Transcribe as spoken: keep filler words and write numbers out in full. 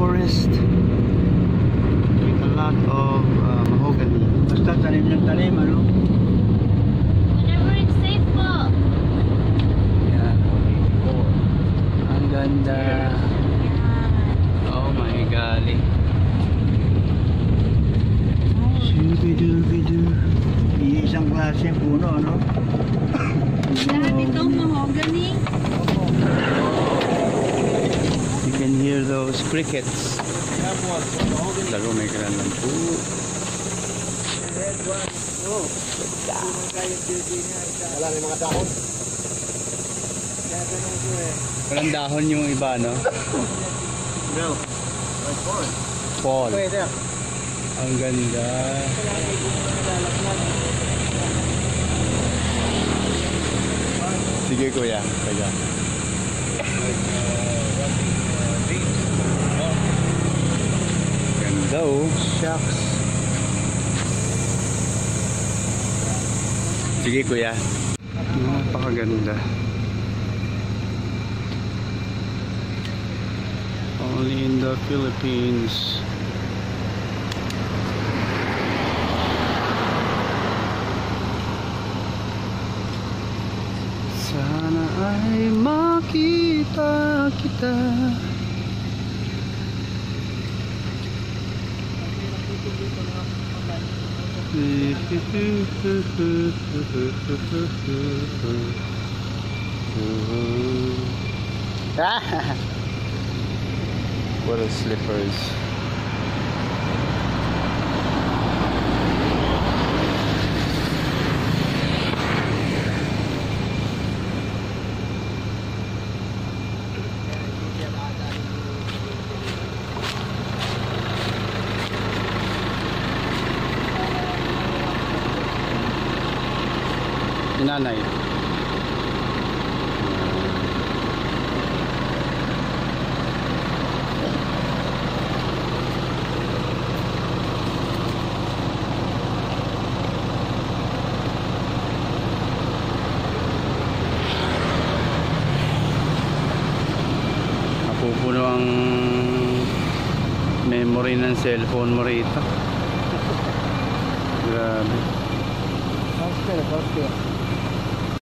forest with a lot of uh, mahogany. Basta tanim ng tanim, ano? Whenever it's safe po. Yeah. Ang ganda. Oh my golly. Shubidubidu. Iisang klase puno, ano? Lahat ito mahogany. You can hear those crickets. Laro may kalalang po. Wala rin mga dahon. Walang dahon yung iba, no? No. Fall. Ang ganda. Sige kuya, kaya. Ganda oh, shucks. Sige kuya. Napakaganda. Only in the Philippines. Sana ay makita kita. What are slippers? Nanay. Napupuno ang memory ng cellphone mo rito. Grabe. How's that? How's that?